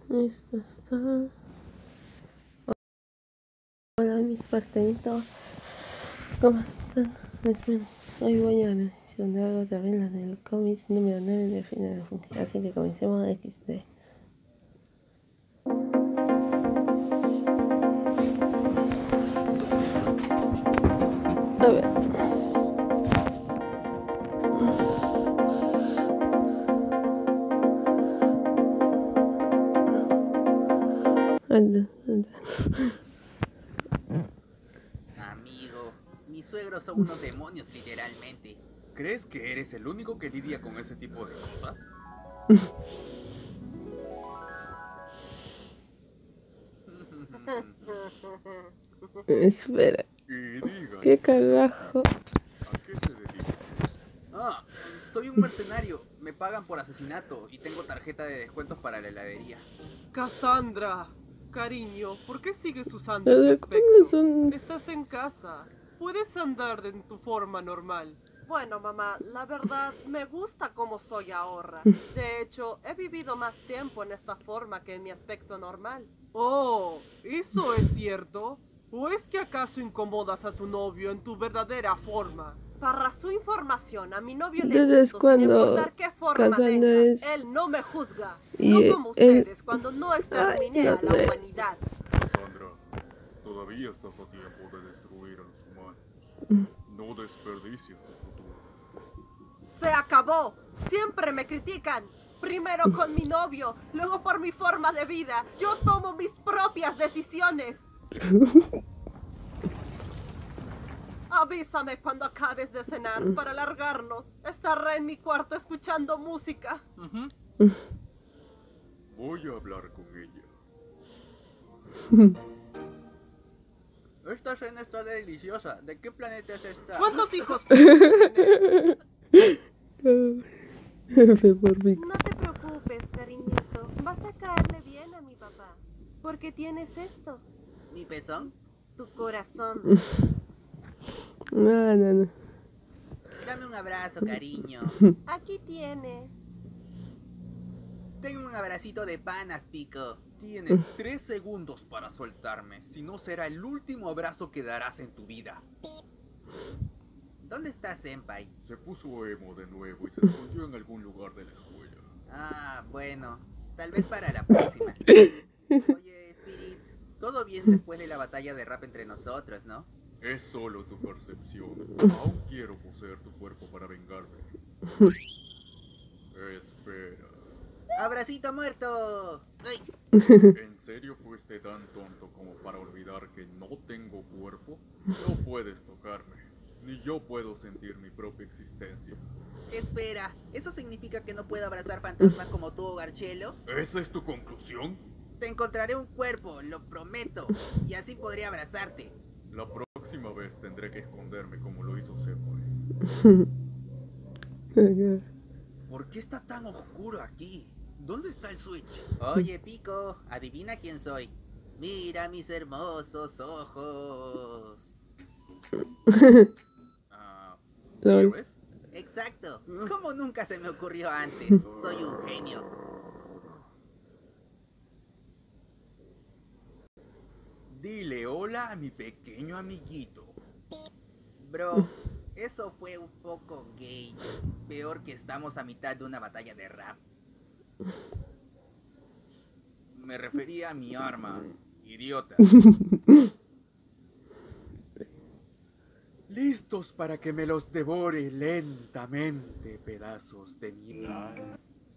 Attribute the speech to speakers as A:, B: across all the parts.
A: Esto está. Hola, mis pastelitos. ¿Cómo están? Esperen, hoy voy a la edición de algo de reglas del cómic número 9 de Final Fantasy. Así que comencemos XD. A ver. Anda.
B: Amigo, mis suegros son unos demonios literalmente.
C: ¿Crees que eres el único que lidia con ese tipo de cosas?
A: Espera.
C: Y díganos,
A: ¿Qué carajo?
C: ¿a qué se dedica?
B: Ah, soy un mercenario. Me pagan por asesinato y tengo tarjeta de descuentos para la heladería.
D: Cassandra, cariño, ¿por qué sigues usando
A: Los
D: ese
A: recuerdos
D: aspecto?
A: son.
D: Estás en casa. Puedes andar en tu forma normal.
E: Bueno, mamá, la verdad me gusta cómo soy ahora. De hecho, he vivido más tiempo en esta forma que en mi aspecto normal.
D: Oh, ¿eso es cierto? ¿O es que acaso incomodas a tu novio en tu verdadera forma?
E: Para su información, a mi novio le
A: Entonces,
E: gusto sin
A: cuando
E: importar qué forma
A: Cassandra
E: tenga.
A: es-
E: Él no me juzga.
A: y
E: No como
A: él-
E: ustedes cuando no exterminé
A: no
E: a la
A: sé.
E: humanidad.
C: Cassandra, todavía estás a tiempo de destruir a los humanos. No desperdicies tu futuro.
E: Se acabó. Siempre me critican. Primero con mi novio, luego por mi forma de vida. Yo tomo mis propias decisiones. Avísame cuando acabes de cenar para largarnos. Estaré en mi cuarto escuchando música.
C: Voy a hablar con ella.
B: Esta cena está deliciosa. ¿De qué planeta es esta?
D: ¿Cuántos hijos puedes tener?
A: Por mí.
F: No te preocupes, cariñito. Vas a caerle bien a mi papá. Porque tienes esto,
B: ¿Mi pezón?
F: tu corazón.
A: No.
B: Dame un abrazo, cariño.
F: Aquí tienes.
B: Tengo un abracito de panas, Pico.
C: Tienes 3 segundos para soltarme, si no será el último abrazo que darás en tu vida.
B: ¿Dónde está Senpai?
C: Se puso emo de nuevo y se escondió en algún lugar de la escuela.
B: Ah, bueno. Tal vez para la próxima. Oye, Spirit, todo bien después de la batalla de rap entre nosotros, ¿no?
C: Es solo tu percepción. Aún quiero poseer tu cuerpo para vengarme. Espera.
B: ¡Abracito muerto! ¡Ay!
C: ¿En serio fuiste tan tonto como para olvidar que no tengo cuerpo? No puedes tocarme, ni yo puedo sentir mi propia existencia.
B: Espera, ¿eso significa que no puedo abrazar fantasmas como tú, Garchelo?
C: ¿Esa es tu conclusión?
B: Te encontraré un cuerpo, lo prometo, y así podré abrazarte.
C: La próxima vez tendré que esconderme como lo hizo Senpai. ¿Por qué está tan oscuro aquí? ¿Dónde está el switch?
B: Oye, Pico, adivina quién soy. Mira mis hermosos ojos.
A: Lol.
C: ¿Ves?
B: Exacto. ¿Cómo nunca se me ocurrió antes? Soy un genio.
C: Dile hola a mi pequeño amiguito.
B: Bro, eso fue un poco gay. Peor que estamos a mitad de una batalla de rap.
C: Me refería a mi arma, idiota. Listos para que me los devore lentamente, pedazos de mierda.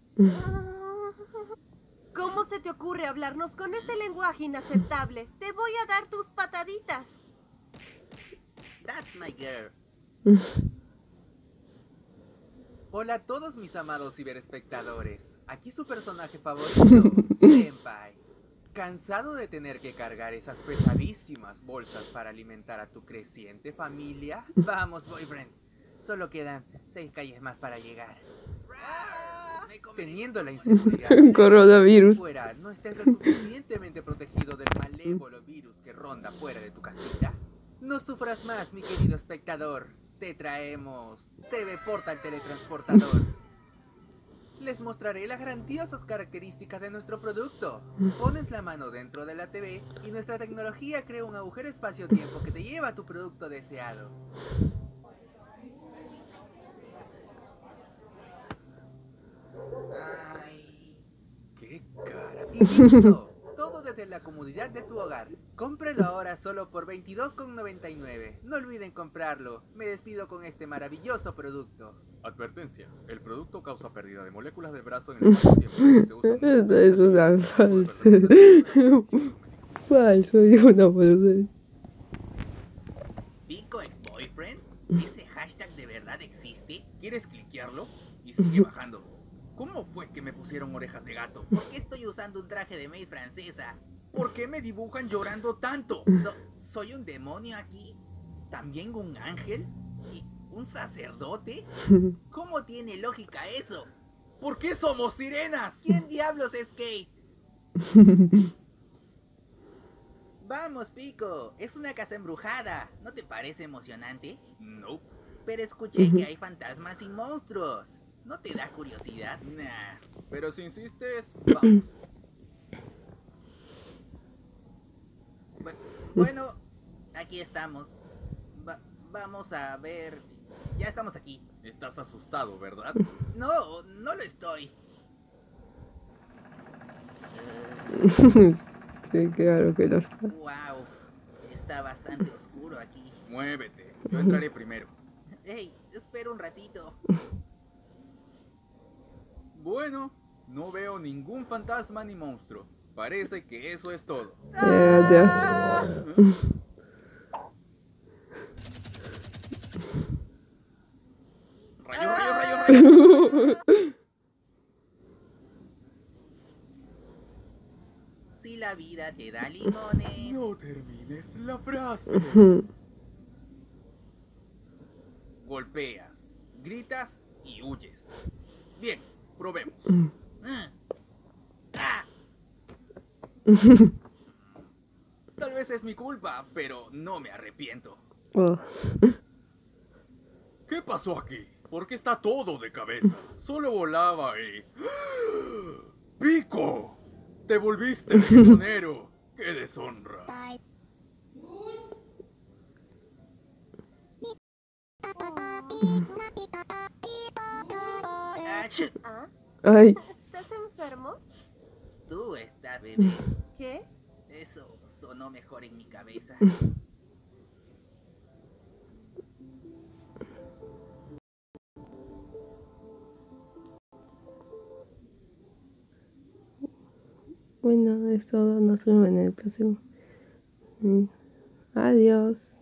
F: ¿Cómo se te ocurre hablarnos con ese lenguaje inaceptable? Te voy a dar tus pataditas.
B: That's my girl. Hola a todos mis amados ciberespectadores. Aquí su personaje favorito, Senpai. ¿Cansado de tener que cargar esas pesadísimas bolsas para alimentar a tu creciente familia? Vamos, boyfriend. Solo quedan 6 calles más para llegar. Teniendo la inseguridad
A: Coronavirus.
B: fuera, ¿no estés lo suficientemente protegido del malévolo virus que ronda fuera de tu casita? No sufras más, mi querido espectador. Te traemos TV Portal Teletransportador. Les mostraré las grandiosas características de nuestro producto. Pones la mano dentro de la TV y nuestra tecnología crea un agujero espacio-tiempo que te lleva a tu producto deseado. Ay, qué cara. Y listo. Todo desde la comodidad de tu hogar. Cómpralo ahora solo por $22,99. No olviden comprarlo. Me despido con este maravilloso producto.
C: Advertencia, el producto causa pérdida de moléculas de brazo en el espacio-tiempo.
A: Es una falsa. Falso, digo una boludez.
B: ¿Pico ex-boyfriend? ¿Ese hashtag de verdad existe? ¿Quieres cliquearlo? Y sigue bajando. ¿Cómo fue que me pusieron orejas de gato? ¿Por qué estoy usando un traje de maid francesa? ¿Por qué me dibujan llorando tanto? ¿Soy un demonio aquí? ¿También un ángel? ¿Y un sacerdote? ¿Cómo tiene lógica eso? ¿Por qué somos sirenas? ¿Quién diablos es Kate? Vamos, Pico, es una casa embrujada. ¿No te parece emocionante?
C: No.
B: Pero escuché que hay fantasmas y monstruos. ¿No te da curiosidad? Nah.
C: Pero si insistes, vamos.
B: Bueno, aquí estamos. Vamos a ver. Ya estamos aquí.
C: Estás asustado, ¿verdad?
B: No, no lo estoy.
A: Sí, claro que lo está.
B: Wow, está bastante oscuro aquí.
C: Muévete, yo entraré primero.
B: Hey, espera un ratito.
C: Bueno, no veo ningún fantasma ni monstruo. Parece que eso es todo.
A: Ya.
C: ¡Rayo, rayo, rayo, rayo!
B: Si la vida te da limones.
C: No termines la frase. Golpeas, gritas y huyes. Bien, probemos. Tal vez es mi culpa, pero no me arrepiento.
A: Oh.
C: ¿Qué pasó aquí? ¿Por qué está todo de cabeza? Solo volaba y... ¡Pico! ¡Te volviste reggaetonero! ¡Qué deshonra!
B: Ach,
E: ¿Ah?
A: Ay.
E: ¿Estás enfermo?
B: tú estás, bebé.
E: ¿Qué?
B: Eso sonó mejor en mi cabeza.
A: Bueno, es todo. Nos vemos en el próximo. Adiós.